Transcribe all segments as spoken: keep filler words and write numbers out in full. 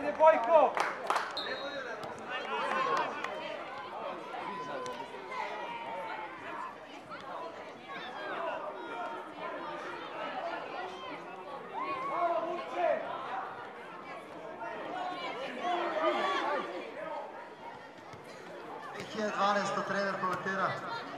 Ajde, Bojko! dvije hiljade dvanaest. trener komentira.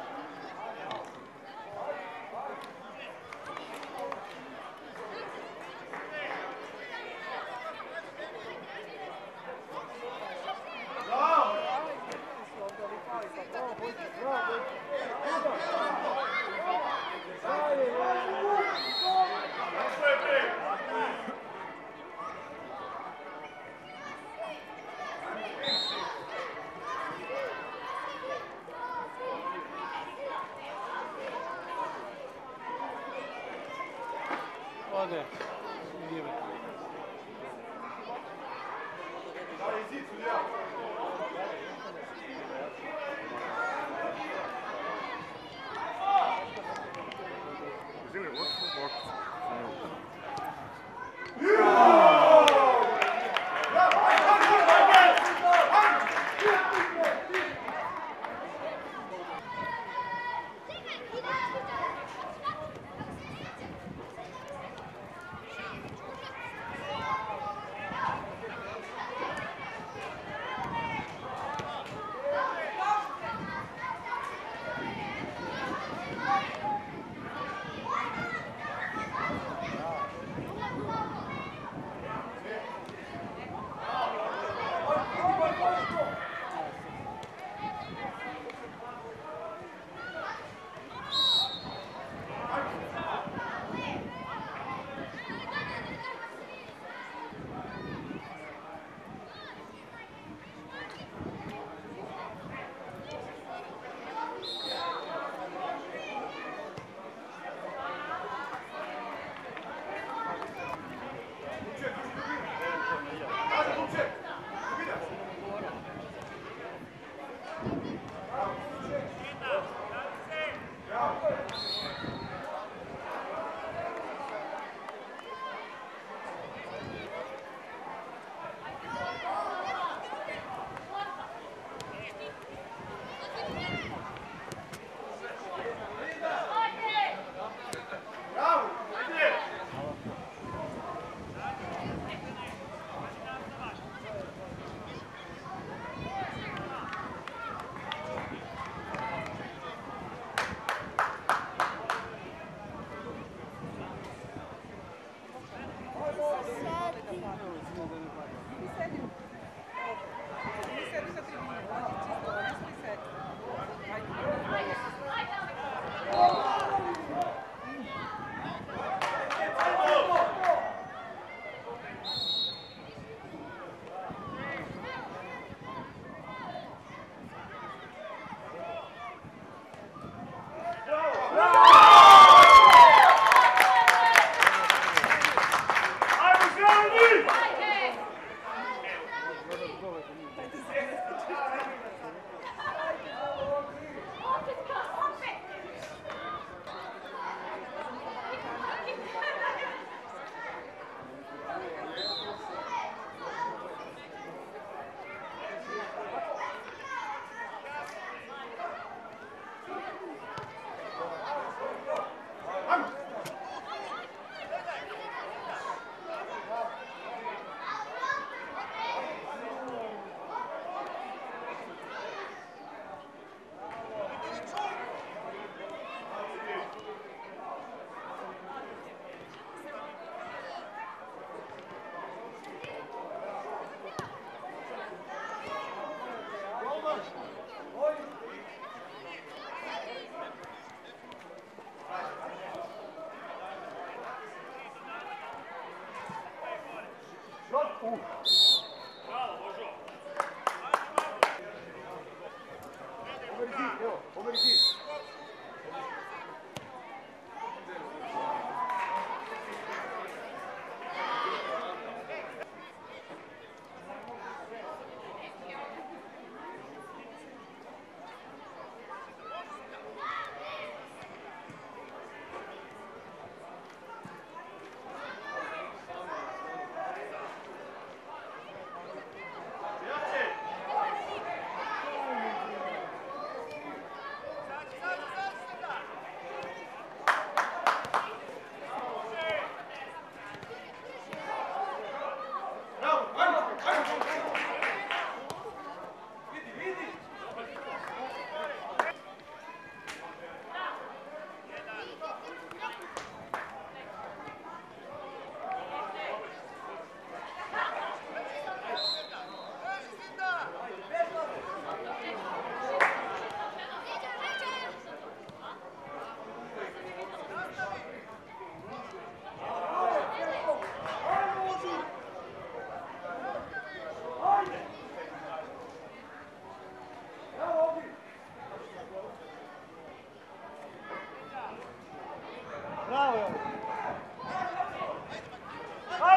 Ode. Idemo. Daj, zid, sudija. Zini, what's the box?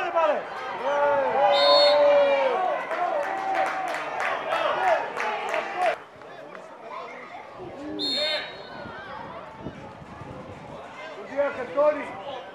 Ajde, Male! Udija kartoni!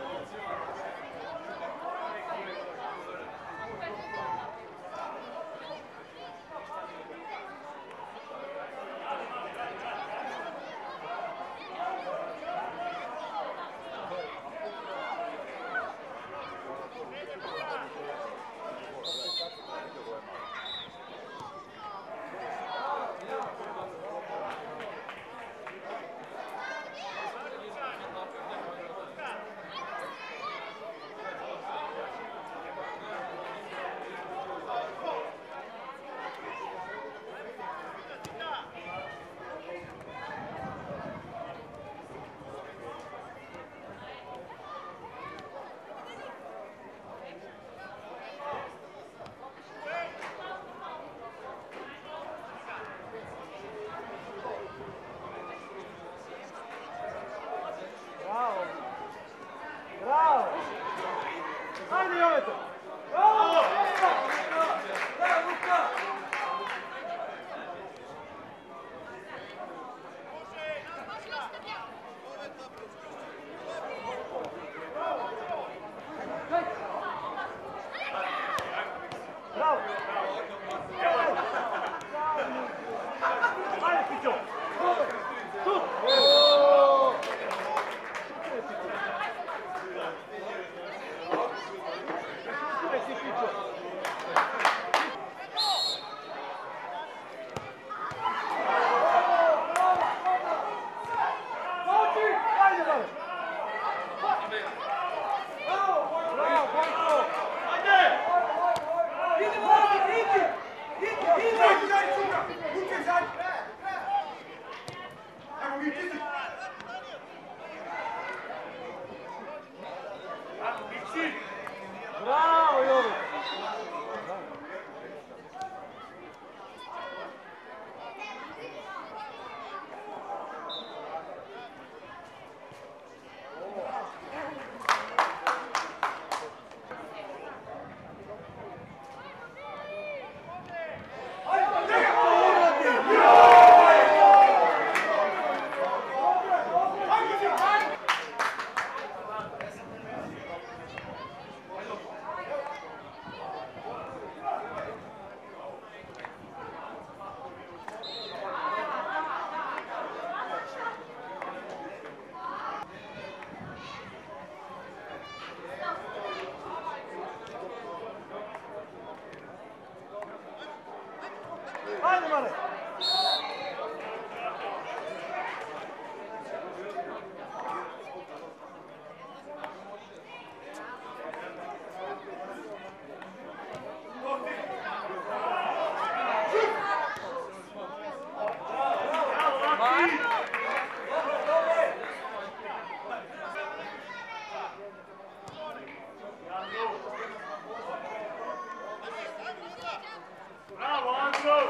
Bravo! Bravo! Ajde, Joveta! Bravo! Da, Luka! Bravo! Ajde, Pićo! Šut! Bravo, Jović! Ajde, Male! Bravo, Andro!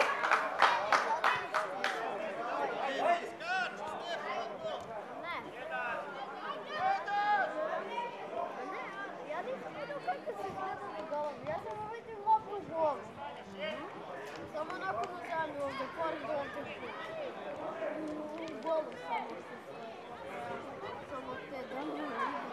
Samo onako na zemlju ovdje, pored ovdje. U golu samo se samo te danje.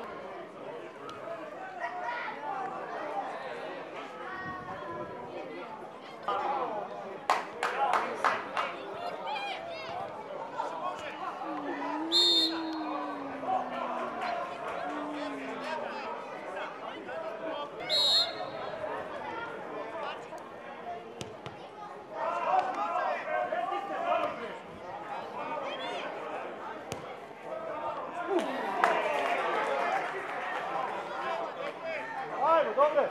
Ajde, dobre!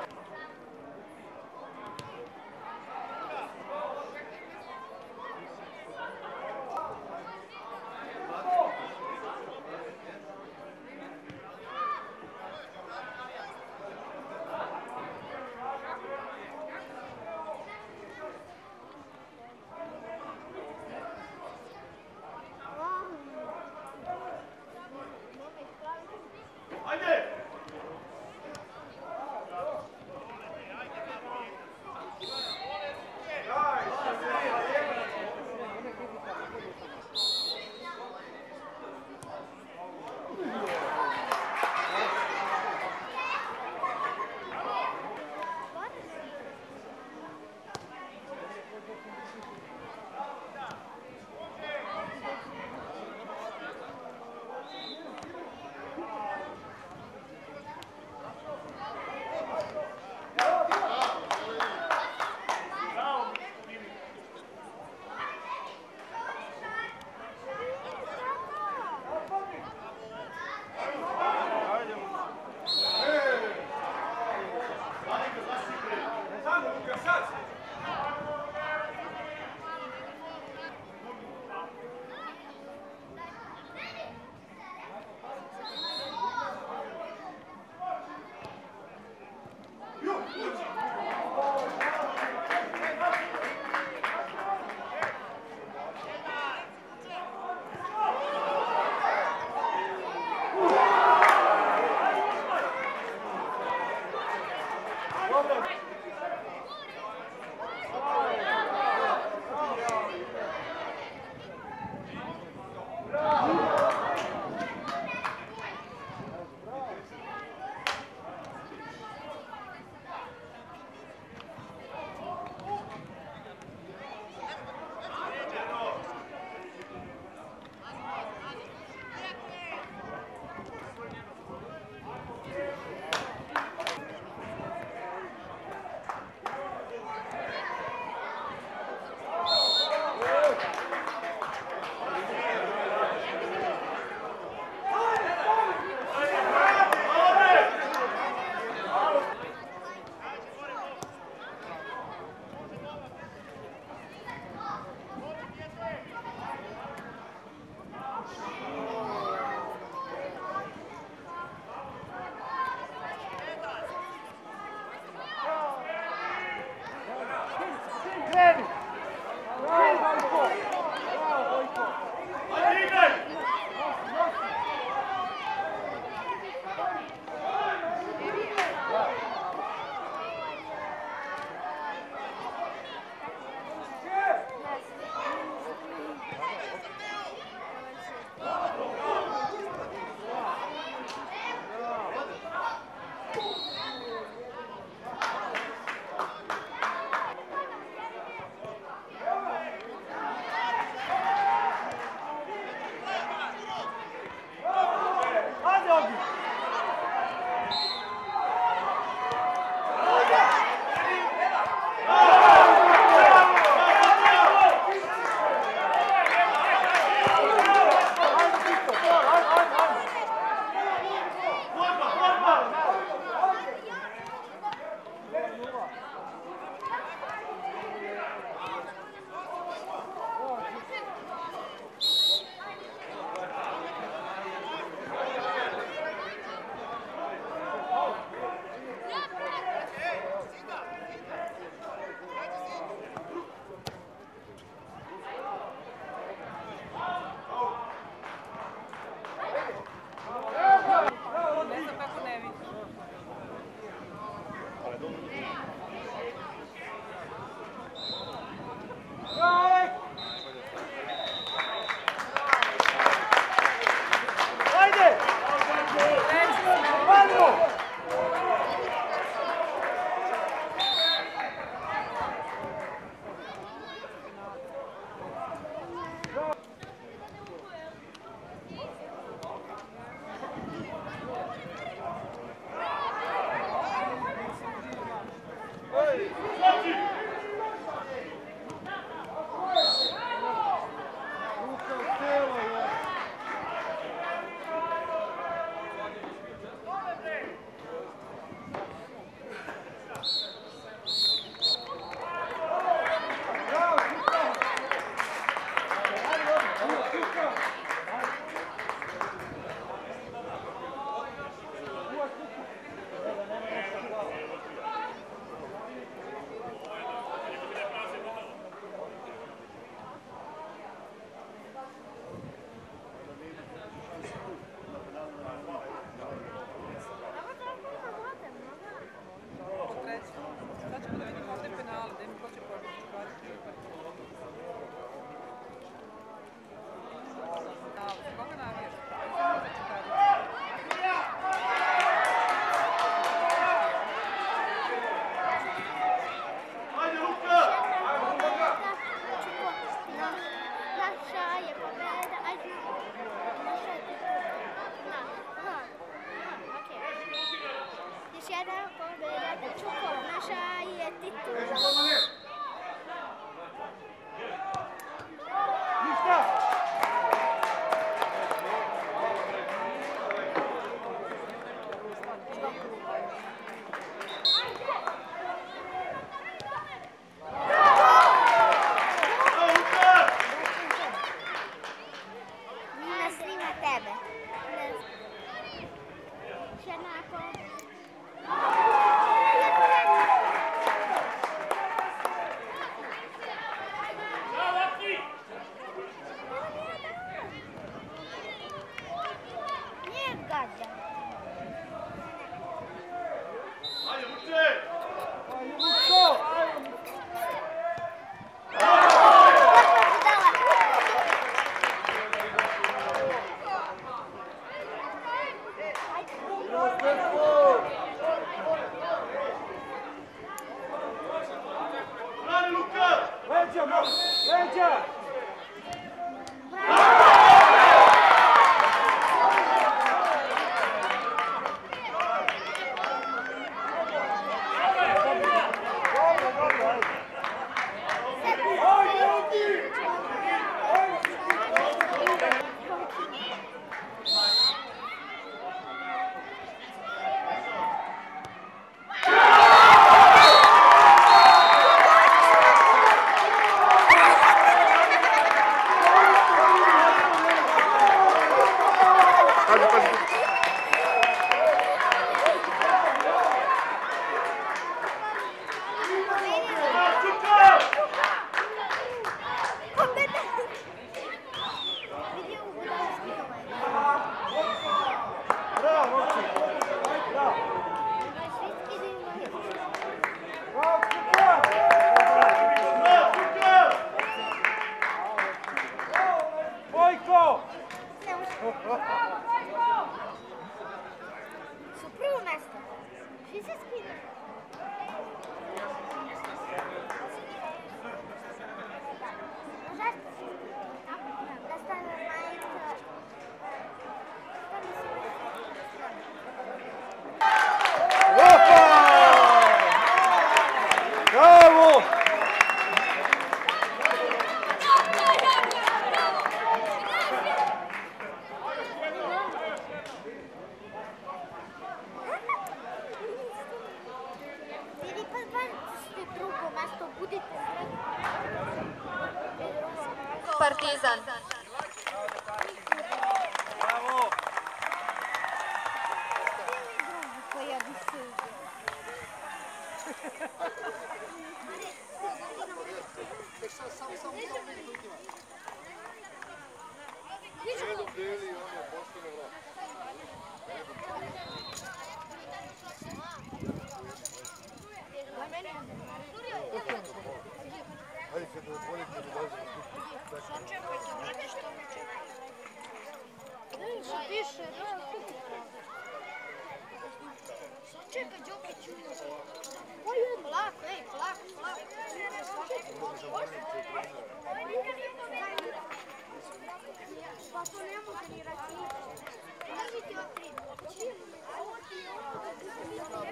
Kreni! Bravo, Vojko! Bravo, Vojko! Ajde, igraj! Hadi Ogi! Ne znam kako ne vidim. Ajde! Marko! Ruka u telo, je. Bravo, Čuka! Ajde, Ogi, Čuka! Treći. Sad ćemo da vidimo ovdje penale, da im ko će pobiti. Za koga navijaš? Ajde, Luka! Naša je pobjeda, ajde. Naša je titula. Aha, aha, okej. Još jedna pobjeda, Čuko, naša je titula. Ništa! Ne snima tebe. Ne. Još jedna pobjeda. Nije gađa. Ajde, Luče! Ajde, Vuko! Brani, Luka! Leđa, molim! Leđa! Dobro, dobro, ajde. Ajde, Ogi! Ti se skidaš? Zašto si? Da stavim majica. Opa! Bravo! Vidi, pa bacite drugo mesto, budite sretni. Partizan. Bravo! Pa ja bi se uzela. Što piše? Čekaj, Đokiću. Polako, ej, polako, polako. Pa to ne može ni računati. Drži ti od tri. Ovo ti je ovo.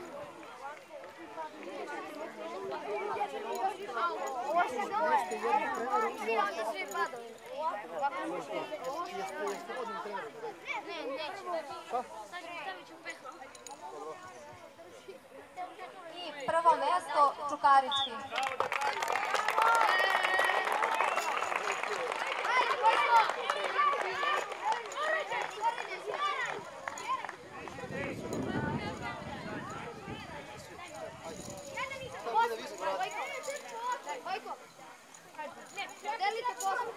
Ovo se dole. Svi ovdje svi padovi. Ne, neću. Stavit ću peha. I prvo mesto Čukarički. Delite posao.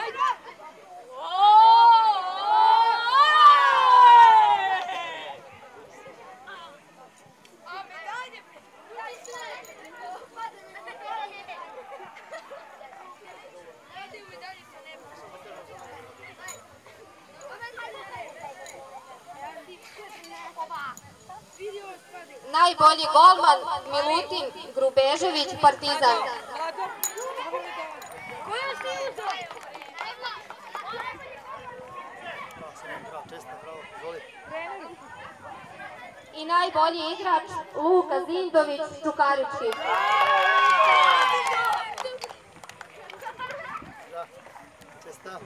Najbolji golman Milutin Grubežević, Partizan. I najbolji igrač Luka Zindović, Čukarički. Česta.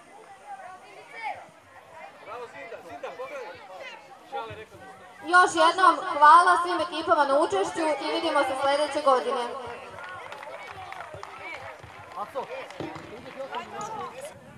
Bravo, Zinda, Zinda, pogledaj. Šale rekao da ste. Još jednom hvala svim ekipama na učešću i vidimo se sljedeće godine. Aco, ideš još